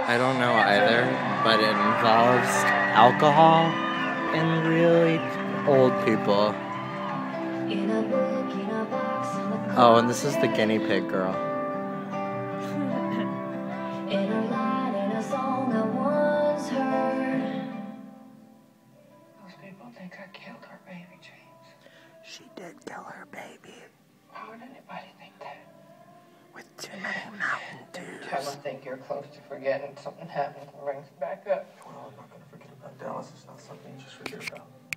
I don't know either, but it involves alcohol and really old people. Oh, and this is the guinea pig girl. Those people think I killed our baby, James. She did kill her baby. How would anybody think that? With too many Mountain Dews. Every time I think you're close to forgetting, something happens and brings it back up. Well, I'm not going to forget about Dallas. It's not something you just forget about.